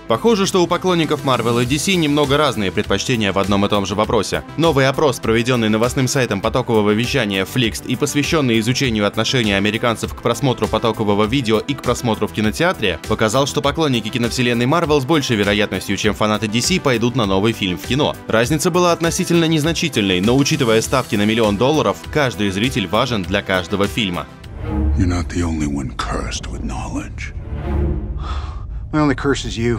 Похоже, что у поклонников Marvel и DC немного разные предпочтения в одном и том же вопросе. Новый опрос, проведенный новостным сайтом потокового вещания Flixed и посвященный изучению отношения американцев к просмотру потокового видео и к просмотру в кинотеатре, показал, что поклонники киновселенной Marvel с большей вероятностью, чем фанаты DC, пойдут на новый фильм в кино. Разница была относительно незначительной, но учитывая ставки на $1 миллион, каждый зритель важен для каждого фильма. You're not the only one cursed with knowledge. My only curse is you.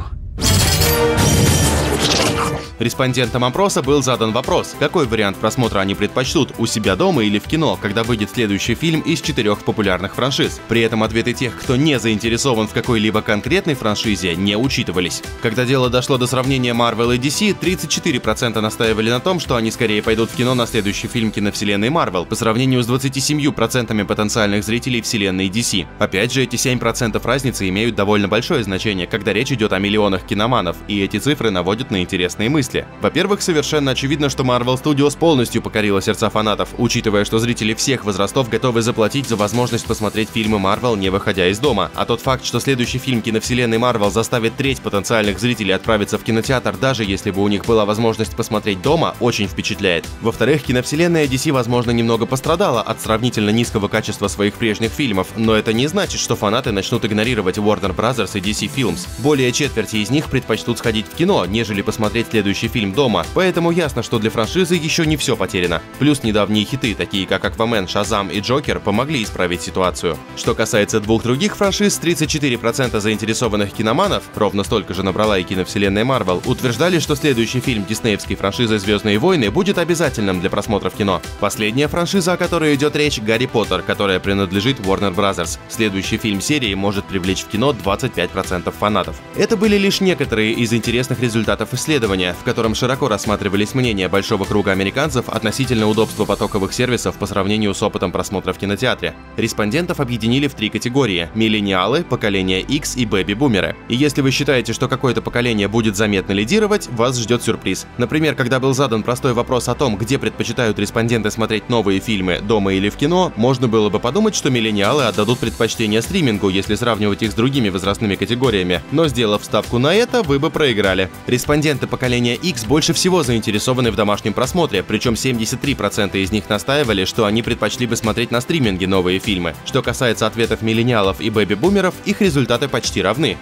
Респондентам опроса был задан вопрос, какой вариант просмотра они предпочтут, у себя дома или в кино, когда выйдет следующий фильм из 4 популярных франшиз. При этом ответы тех, кто не заинтересован в какой-либо конкретной франшизе, не учитывались. Когда дело дошло до сравнения Marvel и DC, 34% настаивали на том, что они скорее пойдут в кино на следующий фильм киновселенной Marvel, по сравнению с 27% потенциальных зрителей вселенной DC. Опять же, эти 7% разницы имеют довольно большое значение, когда речь идет о миллионах киноманов, и эти цифры наводят на интересные мысли. Во-первых, совершенно очевидно, что Marvel Studios полностью покорила сердца фанатов, учитывая, что зрители всех возрастов готовы заплатить за возможность посмотреть фильмы Marvel, не выходя из дома. А тот факт, что следующий фильм киновселенной Marvel заставит треть потенциальных зрителей отправиться в кинотеатр, даже если бы у них была возможность посмотреть дома, очень впечатляет. Во-вторых, киновселенная DC, возможно, немного пострадала от сравнительно низкого качества своих прежних фильмов, но это не значит, что фанаты начнут игнорировать Warner Bros. И DC Films. Более четверти из них предпочтут сходить в кино, нежели посмотреть следующий фильм дома, поэтому ясно, что для франшизы еще не все потеряно. Плюс недавние хиты, такие как Аквамен, Шазам и Джокер, помогли исправить ситуацию. Что касается двух других франшиз, 34% заинтересованных киноманов, ровно столько же набрала и киновселенная Marvel, утверждали, что следующий фильм диснеевской франшизы «Звездные войны» будет обязательным для просмотра в кино. Последняя франшиза, о которой идет речь, Гарри Поттер, которая принадлежит Warner Bros. Следующий фильм серии может привлечь в кино 25% фанатов. Это были лишь некоторые из интересных результатов исследования, в котором широко рассматривались мнения большого круга американцев относительно удобства потоковых сервисов по сравнению с опытом просмотра в кинотеатре. Респондентов объединили в 3 категории – миллениалы, поколение X и бэби-бумеры. И если вы считаете, что какое-то поколение будет заметно лидировать, вас ждет сюрприз. Например, когда был задан простой вопрос о том, где предпочитают респонденты смотреть новые фильмы, дома или в кино, можно было бы подумать, что миллениалы отдадут предпочтение стримингу, если сравнивать их с другими возрастными категориями. Но сделав ставку на это, вы бы проиграли. Респонденты поколения X больше всего заинтересованы в домашнем просмотре, причем 73% из них настаивали, что они предпочли бы смотреть на стриминге новые фильмы. Что касается ответов миллениалов и бэби-бумеров, их результаты почти равны.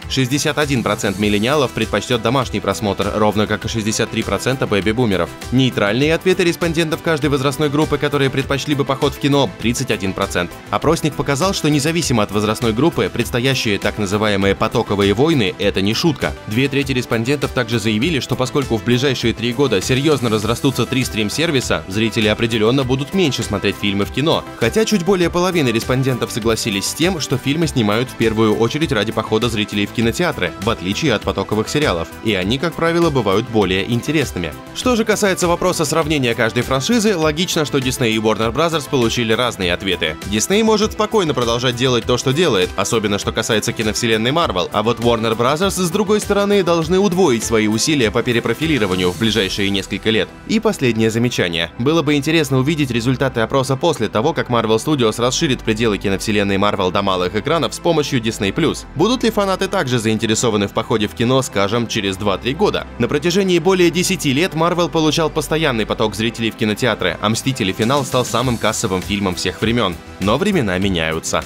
61% миллениалов предпочтет домашний просмотр, ровно как и 63% бэби-бумеров. Нейтральные ответы респондентов каждой возрастной группы, которые предпочли бы поход в кино, 31%. Опросник показал, что независимо от возрастной группы, предстоящие так называемые потоковые войны – это не шутка. 2/3 респондентов также заявили, что поскольку в ближайшие 3 года серьезно разрастутся 3 стрим-сервиса, зрители определенно будут меньше смотреть фильмы в кино. Хотя чуть более половины респондентов согласились с тем, что фильмы снимают в первую очередь ради похода зрителей в кинотеатры, в отличие от потоковых сериалов. И они, как правило, бывают более интересными. Что же касается вопроса сравнения каждой франшизы, логично, что Disney и Warner Bros. Получили разные ответы. Disney может спокойно продолжать делать то, что делает, особенно что касается киновселенной Marvel, а вот Warner Bros. С другой стороны должны удвоить свои усилия по перепрофилированию в ближайшие несколько лет. И последнее замечание. Было бы интересно увидеть результаты опроса после того, как Marvel Studios расширит пределы киновселенной Marvel до малых экранов с помощью Disney+. Будут ли фанаты также заинтересованы в походе в кино, скажем, через 2-3 года? На протяжении более 10 лет Marvel получал постоянный поток зрителей в кинотеатры, а «Мстители. Финал» стал самым кассовым фильмом всех времен. Но времена меняются.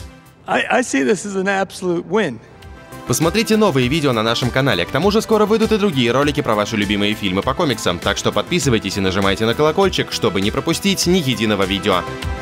I see this as an absolute win. Посмотрите новые видео на нашем канале, к тому же скоро выйдут и другие ролики про ваши любимые фильмы по комиксам, так что подписывайтесь и нажимайте на колокольчик, чтобы не пропустить ни единого видео.